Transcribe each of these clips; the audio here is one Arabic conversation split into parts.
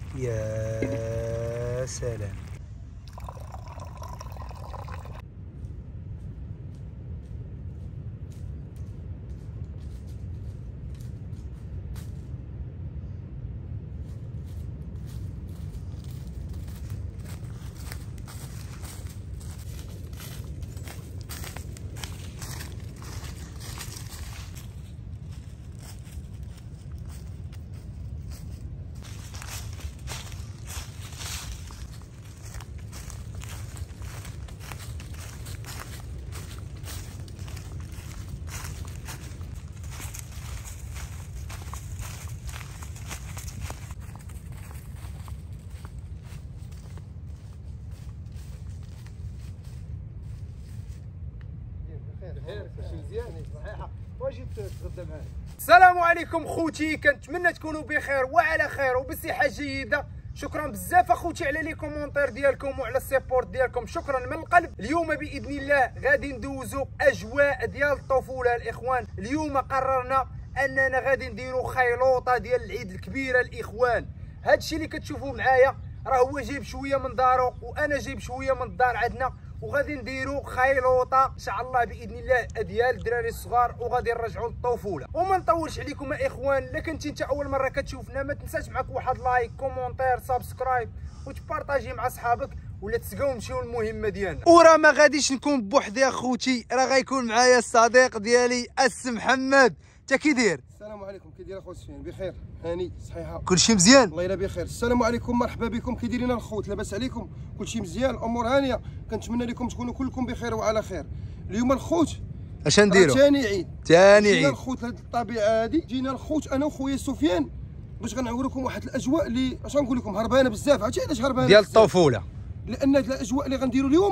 يا سلام. السلام عليكم خوتي، كنتمنى تكونوا بخير وعلى خير وبصحه جيده. شكرا بزاف اخوتي على لي كومونتير ديالكم وعلى السيبورت ديالكم، شكرا من القلب. اليوم باذن الله غادي ندوزو اجواء ديال الطفوله الاخوان. اليوم قررنا اننا غادي نديرو خيلوطه ديال العيد الكبيره الاخوان. هادشي اللي كتشوفوا معايا راه هو جايب شويه من دارو وانا جايب شويه من الدار عندنا، وغادي نديرو خيلوطه ان شاء الله باذن الله ديال الدراري الصغار، وغادي نرجعوا للطفوله. وما نطولش عليكم يا اخوان، الا كنتي انت اول مره كتشوفنا ما تنساش معك واحد لايك كومونتير سبسكرايب وتبارطاجي مع صحابك ولا تسقاو نمشيو للمهمه ديالنا. وراه ما غاديش نكون بوحدي اخوتي، راه غيكون معايا الصديق ديالي الس محمد. انت كي داير؟ السلام عليكم، كي داير اخويا سفيان؟ بخير هاني صحيحه كلشي مزيان؟ الله يلا بخير. السلام عليكم، مرحبا بكم، كي دايرين الخوت؟ لاباس عليكم؟ كلشي مزيان؟ الامور هانيه؟ كنتمنى لكم تكونوا كلكم بخير وعلى خير. اليوم الخوت اش نديرو؟ ثاني عيد جينا الخوت لهاد الطبيعه هادي، جينا الخوت انا وخويا سفيان باش غنعوركم واحد الاجواء اللي اش غنقول لكم هربانه بزاف. عرفتي علاش هربانه؟ ديال الطفوله. لان هاد الاجواء اللي غنديرو اليوم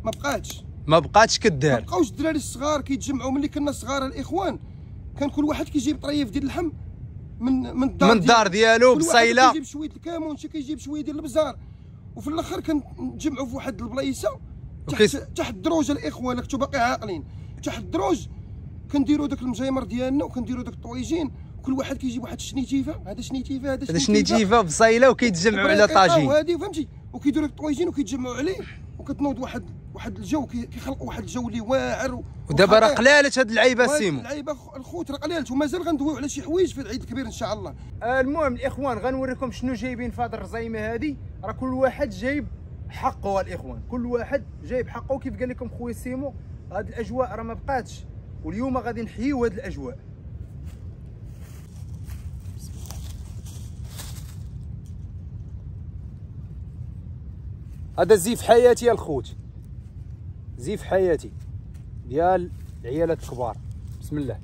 ما بقاتش كدار. ما بقاوش الدراري الصغار كيتجمعوا. ملي كنا صغار الاخوان كان كل واحد كيجيب طريف ديال اللحم من الدار ديالو بصيله، كيجيب شويه الكمون، شي كيجيب شويه ديال البزار، وفي الاخر كنتجمعوا في واحد البلايصه تحت الدروج. الاخوان كنتو باقي عاقلين، تحت الدروج كنديروا داك المجيمر ديالنا وكنديروا داك الطويجين، كل واحد كيجيب واحد الشنيتيفه، هذا شنيتيفه هذا شنيتيفه بصيله، وكيتجمعوا على طاجين وهذه فهمتي، وكيديروا الطويجين وكيتجمعوا عليه، وكتنوض واحد الجو، كيخلقوا واحد الجو اللي واعر. ودابا راه قلالت هاد اللعيبه سيمو، اللعيبه الخوت راه قلالت، ومازال غندويو على شي حوايج في العيد الكبير ان شاء الله. المهم الاخوان غنوريكم شنو جايبين في هاد الرزيمه هادي. راه كل واحد جايب حقه الاخوان، كل واحد جايب حقه. كيف قال لكم خويا سيمو هاد الاجواء راه ما بقاتش، واليوم غادي نحييو هاد الاجواء. هذا زيف حياتي يا الخوت، زيف حياتي ديال العيالات الكبار. بسم الله.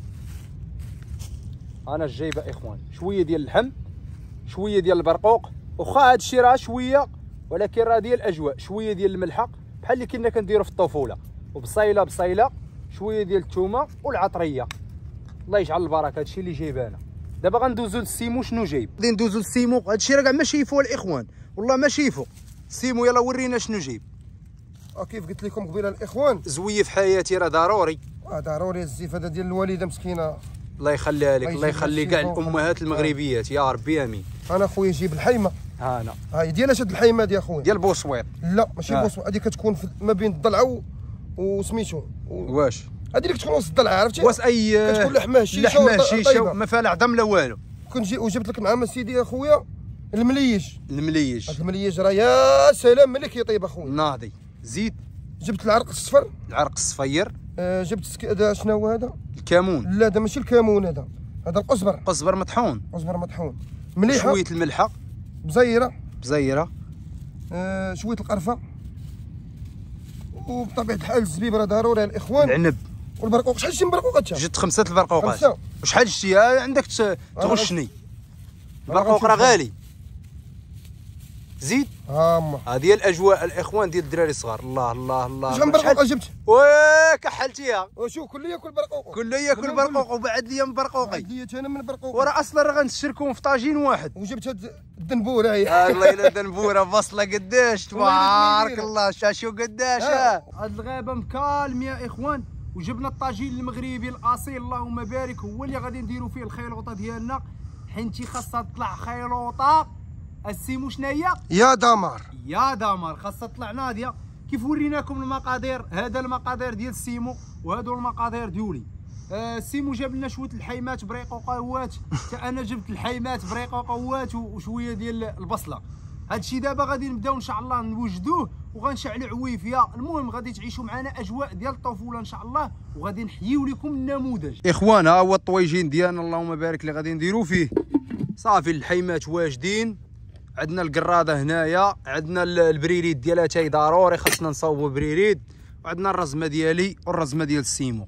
انا جايبه اخوان شويه ديال اللحم، شويه ديال البرقوق، واخا هذا الشيء راه شويه ولكن راه ديال الاجواء. شويه ديال الملحه بحال اللي كنا كنديروا في الطفوله، وبصيله بصيله، شويه ديال الثومه والعطريه. الله يجعل البركه. هادشي اللي جايبه انا. دابا غندوزو للسيمو شنو جايب. غادي ندوزو للسيمو. هادشي راه كاع ما شايفوه الاخوان، والله ما شايفو. سيمو يلا ورينا شنو جايب. كيف قلت لكم قبيله الاخوان، زويف حياتي راه ضروري. ضروري الزيف هذا ديال الوالده مسكينه، الله يخليها لك، الله يخلي كاع الامهات المغربيات يا ربي امين. انا خويا جيب الحيمه. انا هاي ديال اش هاد الحيمه هادي اخويا؟ ديال بوسويط. لا ماشي بوسويط، هادي كتكون ما بين الضلعه وسميتو واش هادي اللي كتكون وسط الضلعه، عرفتي؟ واش اي كتكون لحمه شيشه ما فيها لا عظم لا والو. وجبت لك مع سيدي اخويا المليج. هاد المليج راه يا سلام ملي كيطيب اخويا ناضي. زيد جبت العرق الصفر، العرق الصفير. جبت هذا شنو هو هذا؟ الكمون. لا هذا ماشي الكمون، هذا القزبر. قزبر مطحون. قزبر مطحون مليحه. شويه الملحه بزيره. شويه القرفه، وبطبيعه الحال الزبيب راه ضروري الاخوان. العنب والبرقوق. شحال شتي من برقوق انت؟ جبت 5 البرقوقات. وشحال شتي عندك تغشني؟ البرقوق راه غالي. زيد. هذه الاجواء الاخوان ديال الدراري الصغار. الله الله الله. شحال من برقوق جبت؟ كحلتيها. وشوف كله ياكل برقوق، كله ياكل برقوق، وبعد ليا من برقوقي. بعد ليا انا من برقوق. وراه اصلا راه غنشركوهم في طاجين واحد. وجبت هاد الدنبوره هي. الله يلا الدنبوره بصله قداش تبارك الله. شاشو قداش. هاد الغابه مكالم يا اخوان. وجبنا الطاجين المغربي الاصيل اللهم بارك، هو اللي غادي نديرو فيه الخيلوطه ديالنا، حينتي خاصها تطلع خيلوطه السيمو شنو هي؟ يا دمار يا دمار. خاصها تطلع ناضيه. كيف وريناكم المقادير، هذا المقادير ديال السيمو وهادو المقادير ديولي. السيمو جاب لنا شويه الحيمات بريقوقوات، حتى انا جبت الحيمات بريقوقوات وشويه ديال البصله. هادشي دابا غادي نبداو ان شاء الله نوجدوه وغنشعلوا عويفيه. المهم غادي تعيشوا معنا اجواء ديال الطفوله ان شاء الله، وغادي نحييو لكم النموذج. اخوان ها هو الطويجين ديالنا اللهم بارك اللي غادي نديرو فيه. صافي الحيمات واجدين، عندنا القراده هنايا، عندنا البريريد ديالها تاي ضروري خاصنا نصاوبوا بريريد، وعندنا الرزمه ديالي والرزمه ديال السيمو.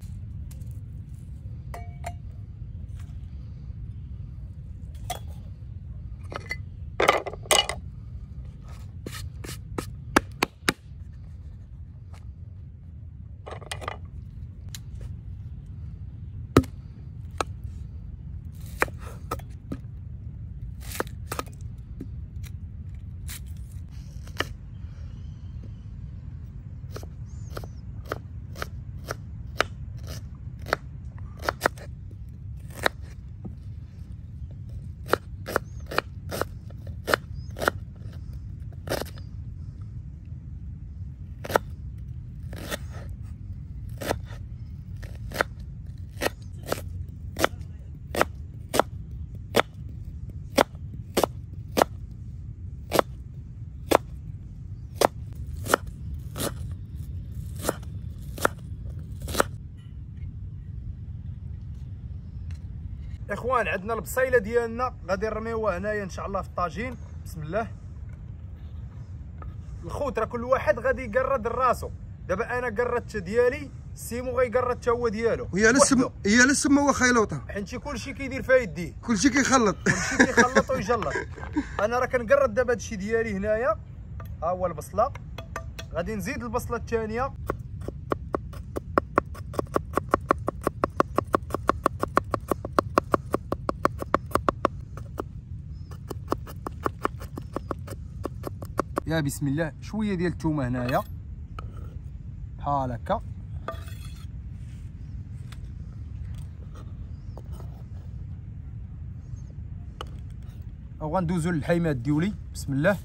اخوان عندنا البصيله ديالنا غادي نرميوها هنايا ان شاء الله في الطاجين. بسم الله. الخوت راه كل واحد غادي يقرد راسو. دابا انا قردت ديالي، السيمو غيقرد حتى هو ديالو. هي على السما هو خيلوطه، حيت كلشي كيدير فيها يديه، كلشي كيخلط ويجلط. انا راه كنقرد دابا هادشي ديالي هنايا. ها هو البصله، غادي نزيد البصله الثانيه. يا بسم الله. شويه ديال الثومه هنايا بحال هكا. وغندوزو للحيمات ديولي. بسم الله.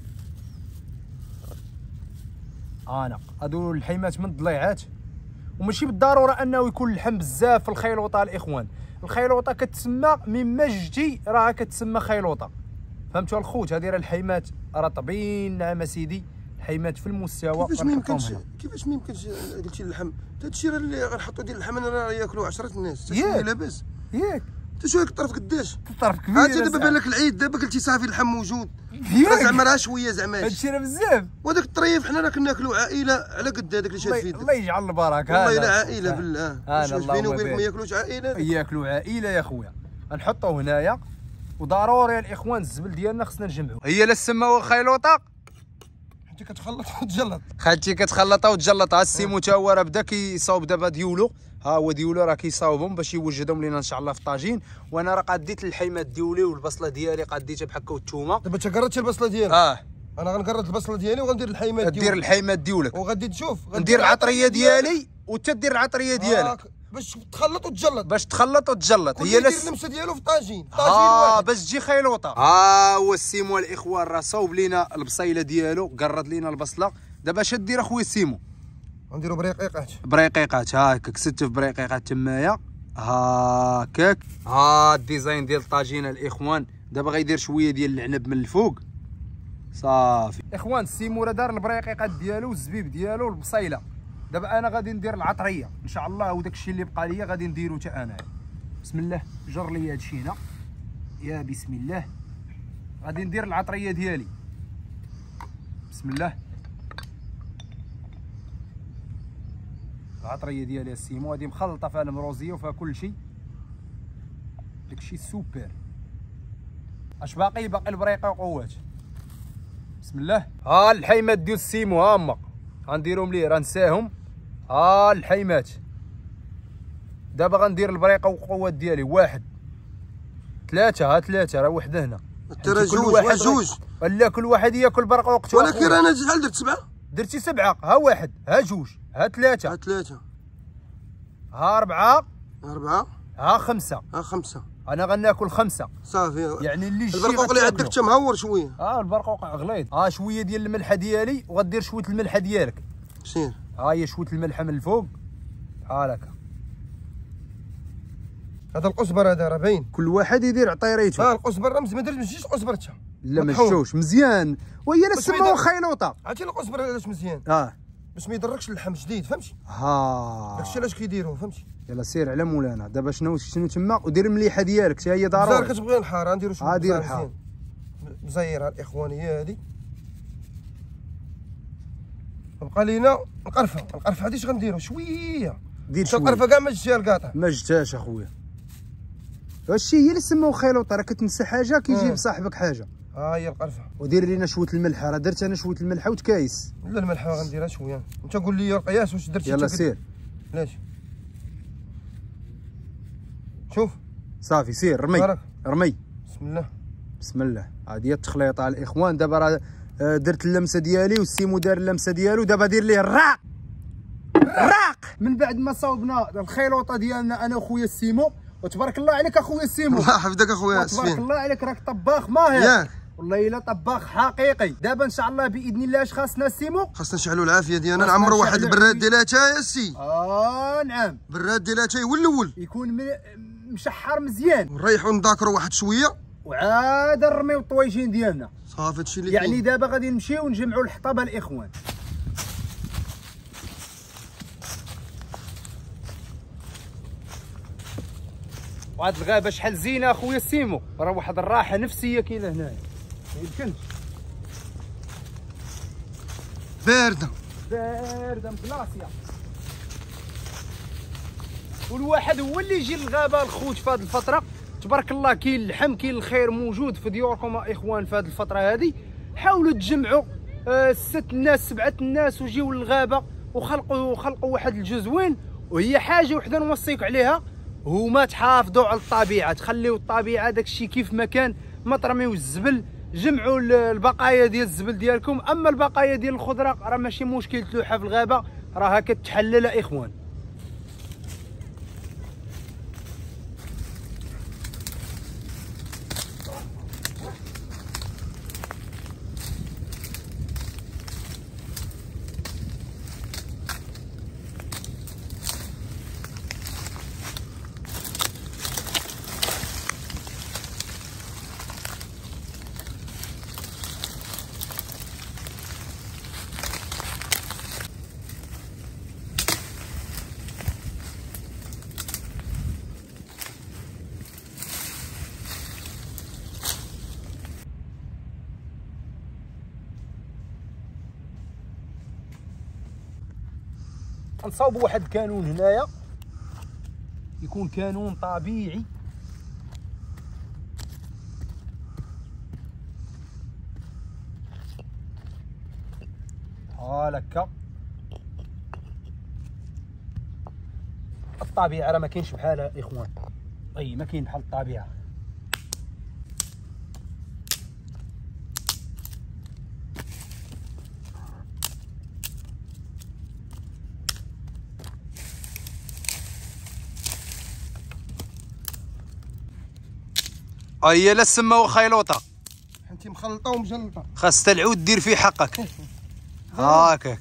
انا هادو الحيمات من الضليعات، وماشي بالضروره انه يكون اللحم بزاف في الخيلوطه. الاخوان الخيلوطه كتسمى مما جتي راها كتسمى خيلوطه، فهمتوا الخوت؟ هذه راه الحيمات رطبين. نعم اسيدي، الحيمات في المستوى. كيفاش ما يمكنش قلتي اللحم؟ هادشي راه اللي غنحطوا ديال اللحم راه ياكلوا 10 الناس. ياك لاباس ياك. انت شو هاك الطرف قداش؟ الطرف كبير. عاد دابا بان لك العيد، دابا قلتي صافي اللحم موجود، زعما راه شويه زعما هادشي راه بزاف. وهذاك الطريف حنا راه كناكلوا عائله على قد هذاك اللي شاد في يدك. الله يجعل البركه. والله الا عائله بالله. واش بيني وبينك ما ياكلوش عائله؟ ياكلوا عائله يا خويا. غنحطوه هنايا، وضروري الاخوان الزبل ديالنا خصنا نجمعوه. هي لا السما والخيلوطه حتى كتخلط وتجلط. خالتي كتخلطها وتجلط. ها السيمو تا هو راه بدا كيصاوب دابا ديولو. ها هو ديولو راه كيصاوبهم باش يوجدهم لينا ان شاء الله في الطاجين. وانا راه قديت الحيمات ديولي والبصله ديالي قديتها بحال هكا والثومه. دابا انت قردتي البصله ديالك. انا غنقرد البصله ديالي وغندير الحيمات ديالي. دير الحيمات ديولك وغادي تشوف ندير العطريه ديالي وانت دير العطريه ديالك باش تخلط وتجلط. هي اللمسه ديالو في الطاجين. باش تجي خيلوطه. ها هو السيمو الاخوان راه صوب لينا البصيله ديالو، قرد لينا البصله. دابا اش دير اخويا السيمو؟ غنديرو بريقيقات. هاكاك ست في بريقيقات تمايا هاكاك. ها الديزاين ديال الطاجينه الاخوان. دابا غيدير شويه ديال العنب من الفوق. صافي اخوان السيمو راه دار البريقيقات ديالو والزبيب ديالو والبصيله. دابا انا غادي ندير العطريه ان شاء الله، وداك الشيء اللي بقى ليا غادي نديرو حتى انا. بسم الله. جر لي هاد الشيء هنا. يا بسم الله. غادي ندير العطريه ديالي. بسم الله. العطريه ديالي السيمو هادي مخلطه فيها المروزيه وفيها كل شيء. داكشي سوبر. اش باقي؟ باقي البريقه وقوات. بسم الله. ها الحيمات ديال السيمو ها هما غنديرهم ليه، راه نساهم. ها الحيمات. دابا غندير البريقه وقوات ديالي. 1 3. ها 3 راه وحده هنا. ترى جوج ولا كل واحد ياكل برقه وقته. ولكن انا شحال درت 7؟ درتي 7. ها 1 ها 2 ها 3 ها 3 ها 4 ها 5 ها 5 انا غناكل 5 صافي. يعني اللي يجي البرقوق اللي عندك انت مهور شويه. البرقوق غليظ. شويه ديال الملحه ديالي، وغدير شويه الملحه ديالك. سير. هي شويه الملحه من الفوق بحال هكا. هذا القزبر هذا راه باين. كل واحد يدير عطيريته. القزبر راه ما درتش قزبرتها. لا ما شفتوش مزيان، وهي لا سموه خيلوطه. عرفتي القزبر علاش مزيان؟ باش ما يضركش اللحم جديد، فهمتي؟ داكشي علاش كيديروه، فهمتي؟ يلا سير على مولانا. دابا شنو تما، ودير المليحه ديالك حتى هي ضروري. بزاف كتبغي الحار، نديرو شويه دير الحار مزيرها الاخوانيه هذه. بقى لينا القرفه هذه اش غنديرو شويه. دير شويه القرفه كاع ما جاتش القاطع. ما جاتش اخويا. هادشي هي اللي سموه خيلوطه، راه كتنسى حاجه كيجيب صاحبك حاجه. هي القرفه. ودير لينا شويه الملح. راه درت انا شويه الملح وتكايس. لا الملحه غنديرها شويه. انت قول لي القياس واش درتي. يلا سير. علاش؟ شوف صافي سير رمي. رمي. بسم الله. بسم الله. هذه هي التخليطه الاخوان. دابا راه درت اللمسه ديالي والسيمو دار اللمسه ديالو. دابا دير ليه الراق. من بعد ما صاوبنا الخيلوطه ديالنا انا وخويا السيمو. وتبارك الله عليك اخويا السيمو. الله يحفظك اخويا سفيان. تبارك الله عليك، راك طباخ ماهر. ياك والله الا طباخ حقيقي. دابا ان شاء الله باذن الله اش خاصنا السيمو؟ خاصنا نشعلوا العافيه ديالنا، نعمروا واحد البراد ديال اتاي السي. نعم. براد ديال اتاي هو الاول يكون مشحر مزيان، ونريحوا نذاكروا واحد شويه، وعاد نرميو الطويجين ديالنا. صافي هادشي اللي يعني دابا غادي نمشيو نجمعوا الحطابه الاخوان. وهاد الغابه شحال زينه اخويا السيمو، راه واحد الراحه نفسيه كاينه هنايا ما يمكنش. بارده مكلاصيه. والواحد هو اللي يجي للغابه الخوت في هذه الفتره. تبارك الله كاين اللحم، كاين الخير موجود في ديوركم اخوان في هذه الفتره هذه. حاولوا تجمعوا 6 الناس 7 الناس وجيو للغابه وخلقوا واحد الجزوين. وهي حاجه وحده نوصيك عليها، هما تحافظوا على الطبيعه، تخليو الطبيعه داكشي كيف ما كان، ما ترميو الزبل. جمعوا البقايا ديال الزبل ديالكم. اما البقايا ديال الخضره راه ماشي مشكل تلوحها في الغابه، راها كتحلل اخوان. نصاوبوا واحد الكانون هنايا، يكون كانون طبيعي. هكا الطبيعه راه ما كاينش بحالها اخوان. ما كاين بحال الطبيعه. هي لا سماو خيلوطه، انت مخلطه ومجلطه، خاص العود دير فيه حقك. هاكاك.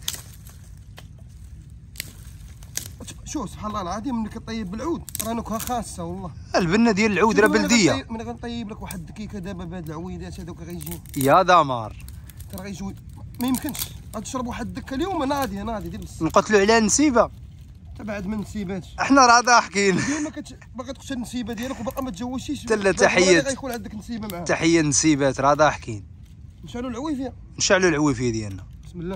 شوف سبحان الله العظيم، ملي كطيب بالعود راه نكهه خاصه والله. البنه ديال العود راه بلديه. ملي غنطيب لك واحد الدكيكه دابا بهاد العويدات هذوك غيجيو يا دمار، راه غيجيو ما يمكنش. غتشرب واحد الدكه اليوم ناضيه دير بس. نقتلوا عليها النسيبه. تبعد من النسيبات، احنا راه ضاحكين. ديما باغي تقتل النسيبه ديالك وباقا ما تزوجتيش. تحيه غيكون عندك نسيبه معاه. تحيه النسيبات راه ضاحكين. نشعلوا العويفيه. نشعلوا العويفيه ديالنا. بسم الله.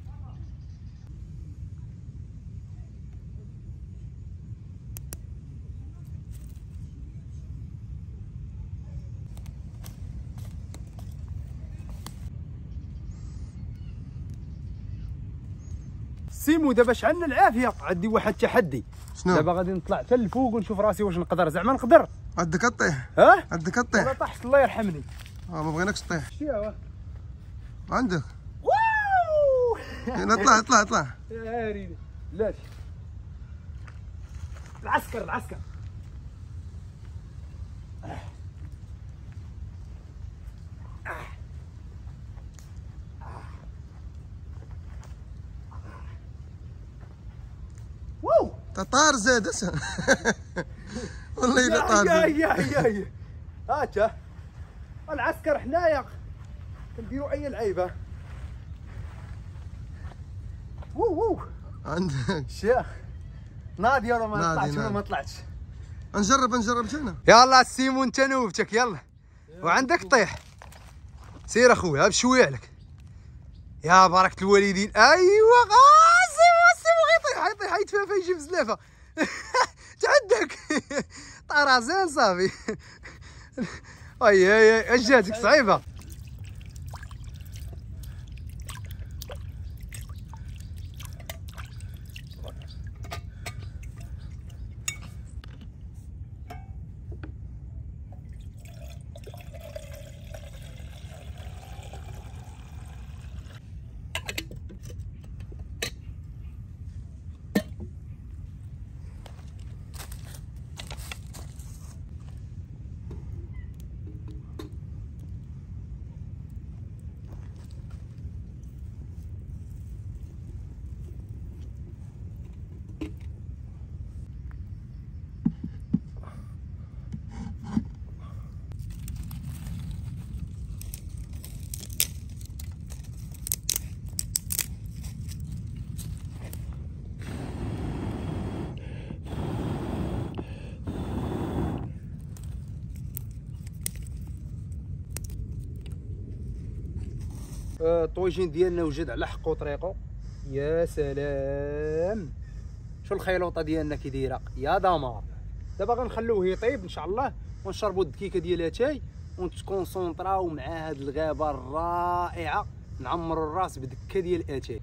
سيمو دابا شعلنا العافيه، عندي واحد التحدي. شنو؟ دابا غادي نطلع حتى الفوق ونشوف راسي واش نقدر. زعما نقدر. عندك طيح. عندك طيح. انا طحت الله يرحمني. ما بغيناكش طيح. شتيها عندك. واو اطلع. يا ريدي لاش العسكر. طار زاد والله الا طار. يا هاتا العسكر حنايا كنديروا اي لعيبه. وو عندك شيخ ناضي ولا ما طلعتش ولا ما طلعتش؟ نجرب انا. يلا سيمو انت نوبتك يلا. وعندك طيح سير اخويا بشويه عليك يا بركة الوالدين. ايوا سيمو غيطيح يتفافى يجيب زلافه تعدك طرازين صافي. اي اجاتك صعيبه. الطويجين ديالنا وجد على حقه طريقه. يا سلام شو الخيلوطه ديالنا كي دايره يا دمار. دابا غنخلوه يطيب ان شاء الله ونشربوا الدكيكه ديال اتاي ونتكونسونطراو مع هاد الغابه الرائعه. نعمروا الراس بدكه ديال اتاي.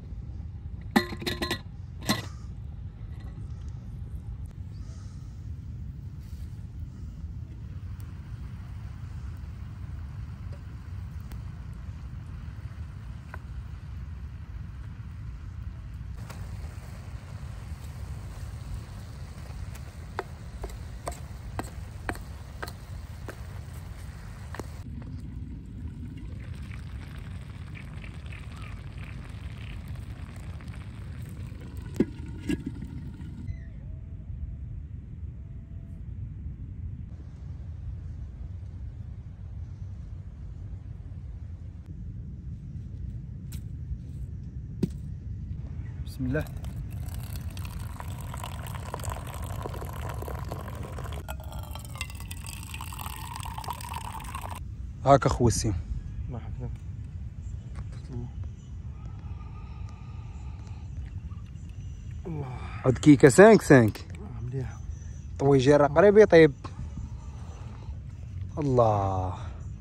بسم الله. هاك اخويا السيم. مرحبا. الله عاد كيكه 5 مليحه. طويجي راه قريب يطيب. الله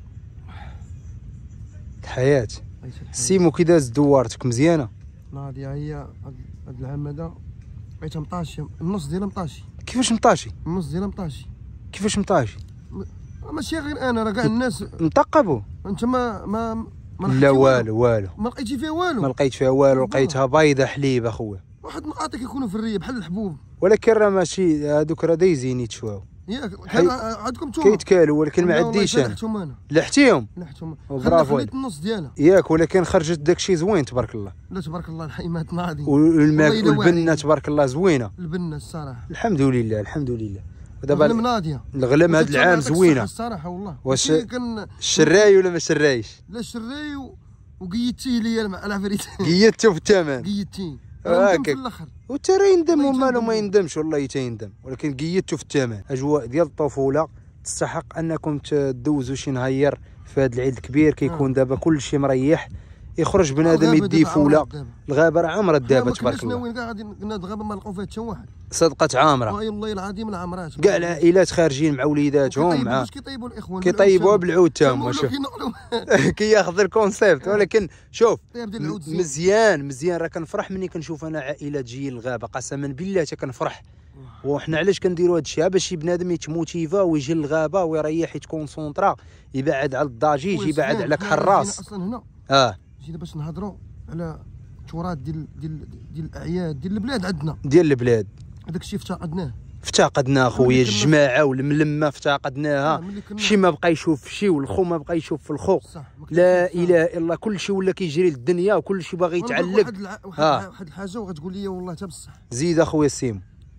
الحياة. سيمو كي داز دوارتك مزيانه؟ ناضيه هي هاد العام هذا بقيتها مطاشيه. النص ديالها مطاشي. كيفاش مطاشي؟ النص ديالها مطاشي. كيفاش مطاشي؟ ماشي غير انا، راه كاع الناس نثقبوا. انت ما لا والو ما لقيتي فيها والو. ما لقيت فيها والو، لقيتها بيضه حليب اخويا. واحد النقاط كيكونوا في الريه بحال الحبوب. ولكن راه ماشي هذوك راه دايزين يتشواو. ياك عندكم نتوما كيتكالوا ولكن ما عنديش انا. لحتيهم برافو خليت النص ديالها ياك، ولكن خرجت داكشي زوين تبارك الله. لا تبارك الله الحيمات ناضي. والبنه تبارك الله زوينه. البنه الصراحه الحمد لله الحمد لله. ودابا الغلم ناضيه. الغلم هذا العام زوينه الصراحه والله. واش الشراي ولا ما شرايش؟ لا الشراي وقيدتيه ليا مع العفريت. قيدته في الثمن. قيدتيه هاكاك في الاخر. وترى يندم ومالو ما يندمش والله تيندم، ولكن قيدته في الثمن. اجواء ديال الطفوله تستحق انكم تدوزوا شي نهار في هذا العيد الكبير. كيكون دابا كلشي مريح، يخرج بنادم يدي فوله. الغابه راه عامره دابا تبارك الله. وين غادي قلنا الغابه ما لقاو فيها حتى واحد. صدقت عامره والله العظيم العامرات. كاع العائلات خارجين مع وليداتهم. مع كيطيبوا الاخوان كيطيبوها بالعود تام. كياخذ الكونسيبت. ولكن شوف مزيان راه كنفرح ملي كنشوف انا عائلات جايين للغابه. قسما بالله حتى كنفرح. وحنا علاش كنديروا هذا الشيء؟ باش شي بنادم يتموتيفا ويجي للغابه ويريح يتكونسونطرا، يبعد على الضجيج، يبعد على الحراس. اصلا هنا جينا باش نهضروا على التراث ديال الاعياد ديال البلاد عندنا. ديال البلاد هذاك الشيء افتقدناه خويا. الجماعه والملمه افتقدناها. شي ما بقى يشوف في شي والخو ما بقى يشوف في الخو. لا اله الا الله. كل شيء ولا كيجري للدنيا وكل شيء باغي يتعلق. واحد الحاجه وغتقول لي والله حتى بصح. زيد اخويا السيم.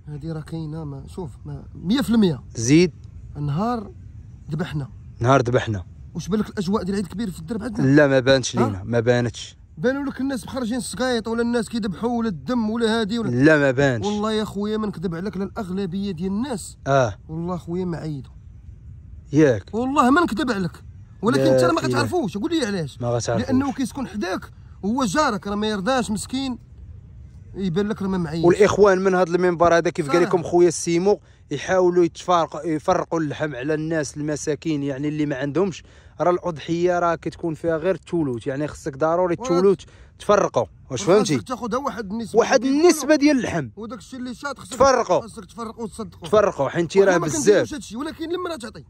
هذه راه كاينه. ما شوف 100%. زيد. نهار ذبحنا. واش بان لك الاجواء ديال العيد الكبير في الدرب عندنا؟ لا ما بانتش لينا، ما بانتش. بانوا لك الناس خارجين السقايط ولا الناس كيذبحوا ولا الدم ولا هادي ولا لا ما بانش. والله يا خويا ما نكذب عليك، الاغلبيه ديال الناس والله خويا ما عيدوا ياك، والله ما نكذب عليك. ولكن انت ما غتعرفوش. قول لي علاش؟ ما غتعرفوش. لانه كيسكن حداك وهو جارك، راه ما يرضاش مسكين يبان لك راه ما معيش. والاخوان من هذا المنبر هذا كيف قال لكم خويا السيمو يحاولوا يفرقوا اللحم على الناس المساكين، يعني اللي ما عندهمش. راه الاضحيه راه كتكون فيها غير التولوت، يعني خصك ضروري التولوت تفرقوا. واش فهمتي؟ تاخذها واحد النسبه ديال اللحم، وداك الشيء اللي شاط خصك تفرقوا وتصدقوا. تفرقوا حيت راه بزاف. ولكن لما تعطي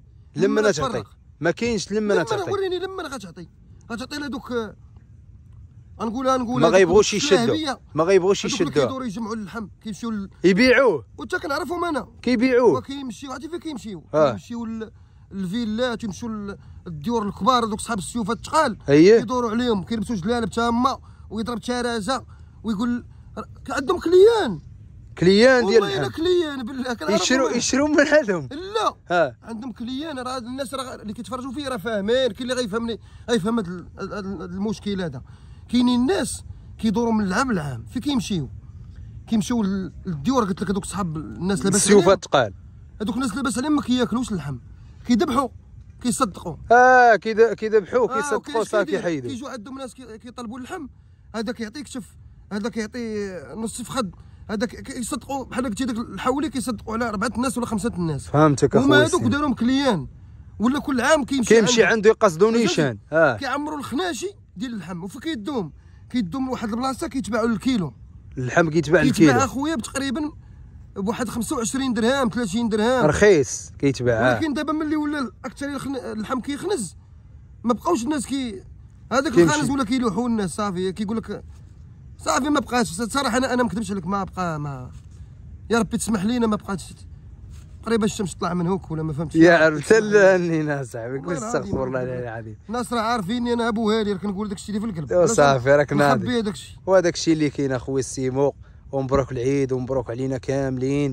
ما كاينش لما تعطي. وريني لما غتعطي لهذوك غنقولها ما غيبغوش يشدوا كيدوروا يجمعوا اللحم كيمشيو يبيعوه. وانت كنعرفهم انا كيبيعوه وكيمشيو. عرفتي فين كيمشيو الفيلات، يمشيو الديور الكبار هذوك صحاب السيوفات الثقال كيدوروا عليهم، كيلبسوا جلالب تامه ويضرب ترازه ويقول عندهم كليان ديال اللحم. والله كليان بالله كنعرفهم. يشروا من هذم. لا عندهم كليان. راه الناس اللي كيتفرجوا فيه راه فاهمين. كاين اللي غيفهمني غيفهم هذا المشكل هذا. كاينين الناس كيدوروا من العام لعام فين كيمشيو للديور. قلت لك هذوك صحاب الناس لاباس السيوفات الثقال، هذوك الناس لاباس عليهم ما كياكلوش اللحم، كيذبحوا كيصدقوا. كيذبحوا كيصدقوا صافي كيحيدوا. كيجوا عندهم ناس كيطلبوا اللحم، هذاك يعطي كتف، هذاك يعطي نص فخذ، هذاك يصدقوا بحال قلتي داك الحولي كيصدقوا على 4 الناس ولا 5 الناس. فهمتك اخويا. هما هذوك داروهم كليان ولا كل عام كيمشي عنده يقصدوا نيشان. كيعمروا الخناشي ديال اللحم. وفين كيدوهم لواحد البلاصه كيتباعوا الكيلو. اللحم كيتباع الكيلو اخويا بتقريبا بواحد 25 درهم 30 درهم رخيص كيتباع. ولكن دابا ملي ولا اكثر اللحم كيخنز ما بقاوش الناس هذاك الخانز ولا كيلوحوا الناس صافي. كيقول لك صافي ما بقاش. صراحه انا ما نكذبش عليك ما بقى يا ربي تسمح لينا ما بقاتش قريبه الشمس طلع من هوك ولا ما فهمتش. يا عرب تلاني صاحبي قول استغفر الله العظيم. الناس راه عارفيني انا ابو هادي كنقول داك الشيء اللي في القلب. صافي راك ناضي نخبي هذاك الشيء. وهذاك الشيء اللي كاين اخويا السيمو. ومبروك العيد ومبروك علينا كاملين.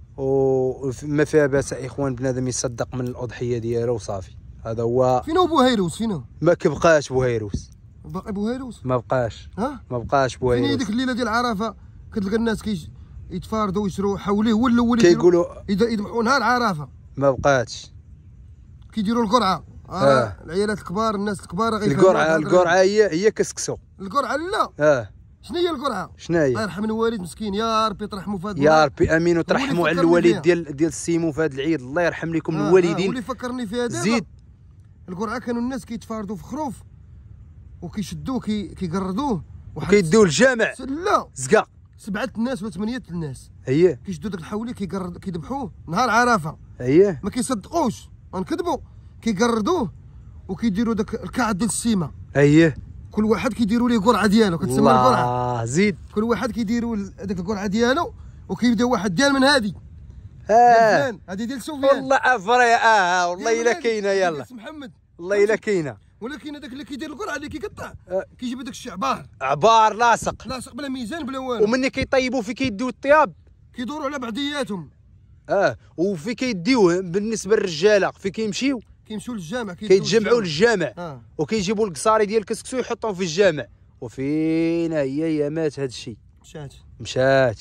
وما فيها باس اخوان بنادم يصدق من الاضحيه ديالو وصافي. هذا هو. فين هو بوهيروس؟ فين هو؟ ما كيبقاش بوهيروس. باقي بوهيروس؟ ما بقاش. ما بقاش بوهيروس. فين ديك الليله ديال عرفه كتلقى الناس يتفاردوا ويشروا حواليه هو الاول كيقولوا يذبحوا نهار عرفه. ما بقاتش. كيديروا القرعه. العيالات الكبار الناس الكبار القرعه هي كسكسو. القرعه لا. شنو هي القرعه؟ الله يرحم الوالد مسكين. يا ربي ترحموا في هذا يا ربي امين وترحموا على الوالد ديال السيمو في هذا العيد. الله يرحم لكم الوالدين. واللي فكرني فيها دابا زيد. القرعه كانوا الناس كيتفاردوا في خروف وكيشدوه كيقردوه وكيدوه للجامع. لا زكا 7 الناس ولا 8 الناس كيشدوا داك الحولي كيذبحوه نهار عرفه. ما كيصدقوش غنكذبوا. كيقردوه وكيديروا داك الكعد ديال السيمه. كل واحد كيديروا ليه قرعه ديالو كتسمى القرعه. زيد. كل واحد كيديروا هذيك القرعه ديالو وكيبداو واحد ديال من هذه هذه ديال سفيان. والله عفري والله الا كاينه. يلا محمد والله الا كاينه. ولكن هذاك اللي كيدير القرعه اللي كيقطع كيجيب هذاك الشيء عبار لاصق بلا ميزان بلا والو. ومني كيطيبوا في كيديو الطياب كيدوروا على بعضياتهم. وفي كيديوه بالنسبه للرجاله في كيمشيو للجامع كيتجمعوا للجامع وكيجيبوا القصاري ديال الكسكسو يحطوهم في الجامع. وفين هي مات هذا الشيء. مشات.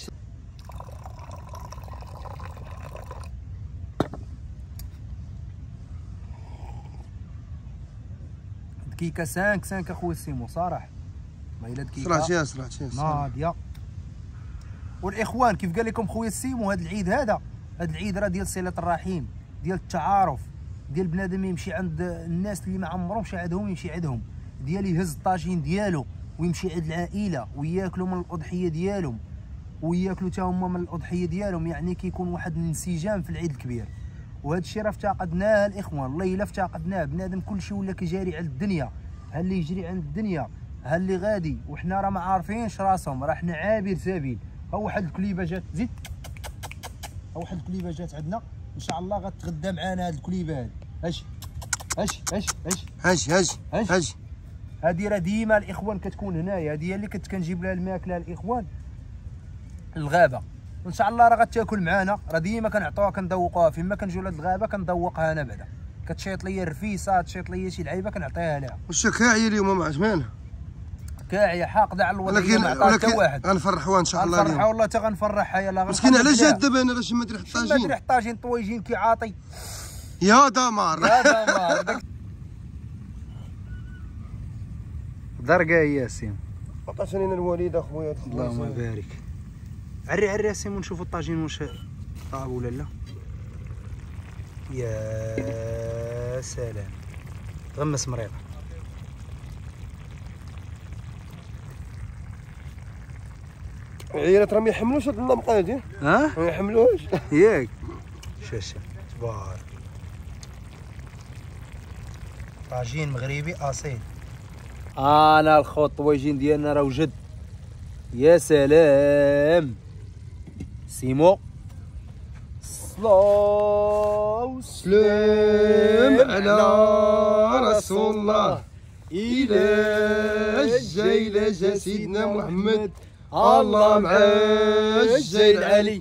دقيقه 5 اخويا السيمو صراحه ما الا دقيقه صراحه ناضيه. والاخوان كيف قال لكم خويا السيمو هذا العيد هذا العيد راه ديال صله الرحيم ديال التعارف ديال بنادم يمشي عند الناس اللي ما عمرهم مشى عندهم يمشي عندهم ديال يهز الطاجين ديالو ويمشي عند العائله وياكلوا من الاضحيه ديالهم وياكلوا حتى هما من الاضحيه ديالهم. يعني كيكون واحد الانسجام في العيد الكبير. وهذا الشيء راه افتقدناه الاخوان. والله الا افتقدناه. بنادم كلشي ولا كيجاري على الدنيا. ها اللي يجري عند الدنيا ها اللي غادي وحنا راه ما عارفينش راسهم. راه حنا عابر سبيل. ها واحد الكليبه جات زيد. ها واحد الكليبه جات عندنا ان شاء الله غتغدى معانا هاد الكليبه هادي. اش هادي راه ديما الاخوان كتكون هنايا. هادي هي اللي كنجيب لها الماكله الاخوان الغابه. وان شاء الله راه غتاكل معانا. راه ديما كنعطوها كنذوقوها فيما كنجيو لهاد الغابه كنذوقها انا بعدا. كتشيط ليا الرفيسه تشيط ليا شي لعيبه كنعطيها لها. واش كاعيه اليوم مع عثمان؟ كاعيه حاقده على الوضعيه ما عطاها حتى واحد. غنفرحوها ان شاء الله اليوم. غنفرحها والله حتى غنفرحها. يلاه مسكين علاش جات دابا انا باش ما دري الطاجين؟ ما دري الطاجين طويجين كيعاطي يا دمار يا دمار داك درقه يا ياسين. عطاتني انا الوالده اخويا. اللهم بارك. عري عري ياسين ونشوفوا الطاجين واش طاب ولا لا. يا سلام غمس مريضه. العيالات راهم يحملوش هاد اللمقات ها؟ ما يحملوش ياك شاشه تبارك. طاجين مغربي اصيل. انا الخوت الطويجين ديالنا راه وجد. يا سلام سيمو. صلاة وسلام على رسول الله. إلى الجاي جا سيدنا محمد الله مع الجاي العلي.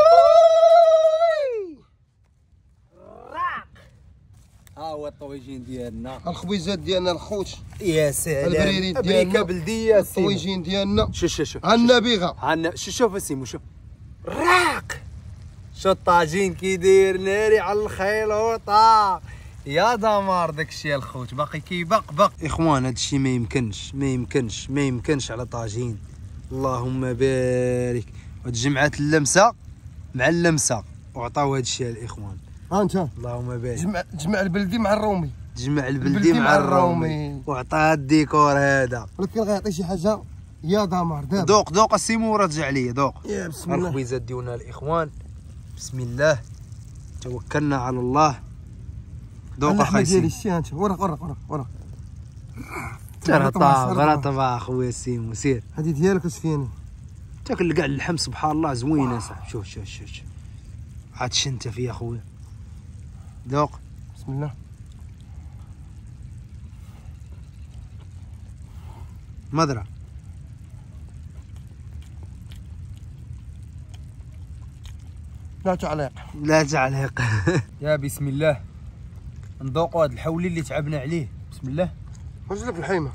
ها هو الطويجين ديالنا الخبيزات ديالنا الخوت. يا سلام البريري بريكه بلديه. الطويجين ديالنا شوف النبيغه. شوف سيمو شوف الراق. شو الطاجين كي داير ناري على الخيلوطه. يا دمار داكشي الخوت باقي كيبقبق. اخوان هادشي ما يمكنش على طاجين. اللهم بارك. وتجمعات اللمسه مع اللمسه وعطاو هادشي الاخوان. ها انت اللهم بارك. جمع البلدي مع الرومي. جمع البلدي مع الرومي وعطى الديكور هذا. ولكن غيعطي شي حاجه يا دمار. دابا دوق السيمو رجع عليا دوق. يا بسم الله. الخبيزات ديالنا الاخوان بسم الله توكلنا على الله. دوق اخويا ديالي الشي انت ورا ترى طاب اخويا سيمو سير. هذه ديالك واش فيني تاكل كاع اللحم سبحان الله زوينه صاحبي. شوف عاد شنت فيا اخويا. دوق بسم الله. مضرة لا تعليق يا بسم الله. نذوقوا هذا الحولي اللي تعبنا عليه. بسم الله. رجلك الحيمه.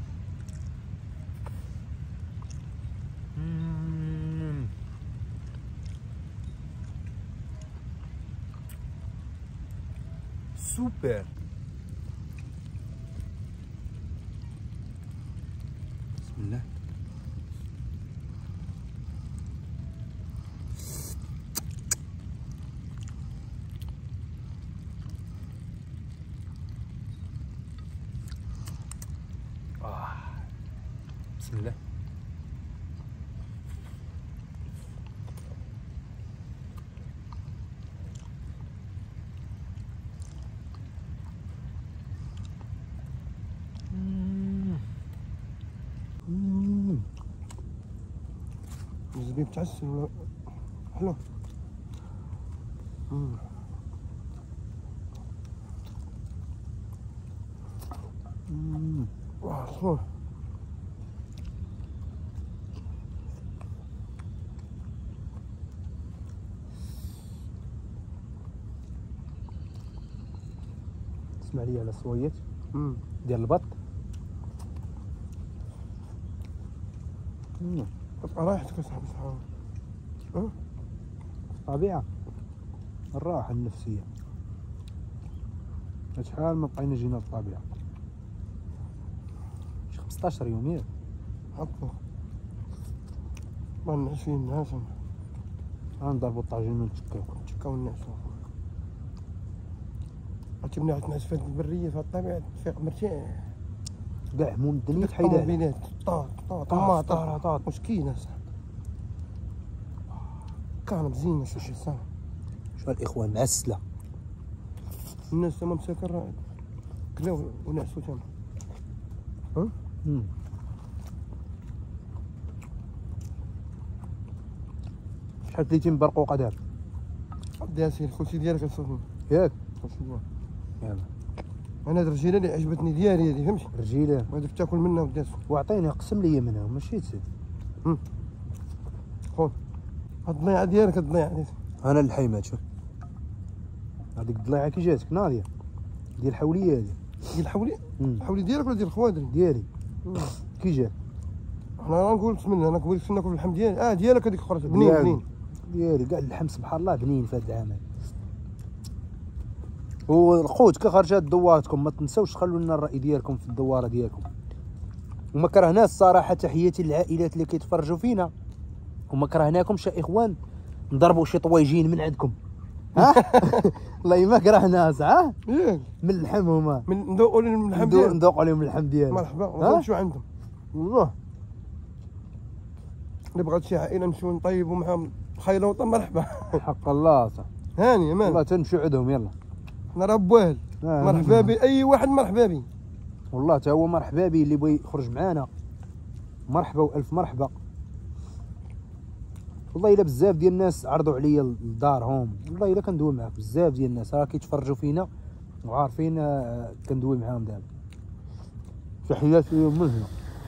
سوبر. بسم الله. بسم الله. الزبيب تعسل ولا حلو. واه اسمع لي على صويت ديال البط. تبقى راحتك اصاحبي صحابي. الطبيعة الراحة النفسية. شحال ما بقينا جينا للطبيعة. شي 15 يوم ياك هكا ما نعس فيه الناس. غنضربو الطاجين ونتشكاو ونعسو. عرفتي ملي تنعس في البرية في الطبيعة تفيق مرتاح كاع هموم الدنيا تحيدها. بينات طاط مسكين اصاحبي. كانت زينة شي صح. شو الاخوان معسلة. الناس تما مساكن كلاو ونعسو تما. شحال كليتي من برقوقة دابا؟ دي اسير الكلشي ديالك اصاحبي ياك الكلشي ديالك. يلا انا هاد الرجيله اللي عجبتني ديالي هادي فهمتي. رجيله وهادي تاكل منها وداتو. واعطيني قسم لي منها ماشي تسد. خذ الضليعه ديالك الضليعه انا الحيمات شوف هذيك الضليعه كي جاتك ناضيه ديال الحوليه هذه ديال الحولي. الحولي ديالك ولا ديال الخوادري؟ ديالي كي جات انا غنقول بسم الله. انا نقول لك ناكل اللحم ديالي. ديالك هذيك الاخرى بنين ديالي كاع اللحم سبحان الله بنين في هذا العام. والخوت كي خرجت دوارتكم ما تنساوش تخلوا لنا الراي ديالكم في الدواره ديالكم. وما كرهناش الصراحه، تحياتي للعائلات اللي كيتفرجوا فينا، وما كرهناكمش يا اخوان نضربوا شي طويجين من عندكم. ها والله ما كرهنا صح من اللحم هما ندوقوا لهم اللحم ديالهم. ندوقوا لهم اللحم ديالهم. مرحبا نمشيو عندهم والله. اللي بغات شي عائله نمشيو نطيبوا معاهم خيلوطه مرحبا. حق الله صح. هاني امان والله تنمشيو عندهم يلا. انا راه بواهل. مرحبا بي اي واحد مرحبا بي. والله تا هو مرحبا بي اللي بغى يخرج معانا مرحبا والف مرحبا. والله الا بزاف ديال الناس عرضوا عليا لدارهم، والله الا كندوي معاك بزاف ديال الناس راه كيتفرجوا فينا وعارفين كندوي معاهم دابا. تحياتي من هنا.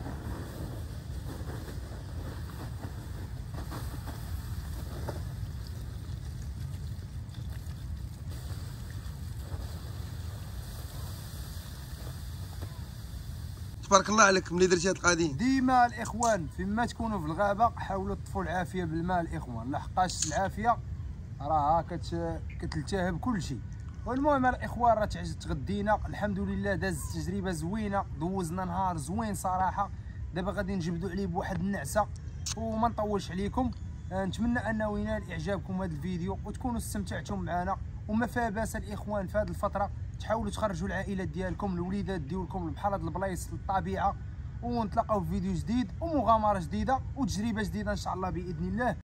تبارك الله عليك ملي درتي هاد القضيه. ديما الاخوان فيما تكونوا في الغابه حاولوا تطفوا العافيه بالماء الاخوان، لحقاش العافيه راها كتلتهب كل شيء. والمهم الاخوان راه تغدينا الحمد لله، داز تجربه زوينه، دوزنا نهار زوين صراحه. دابا غادي نجبدوا عليه بواحد النعسه وما نطولش عليكم. نتمنى انه ينال اعجابكم هذا الفيديو وتكونوا استمتعتم معنا. وما فيها باس الاخوان في هذه الفتره تحاولوا تخرجوا العائلات ديالكم الوليدات ديالكم لبحال هاد البلايص للطبيعه، ونتلاقاو في فيديو جديد ومغامره جديده وتجربه جديده ان شاء الله باذن الله.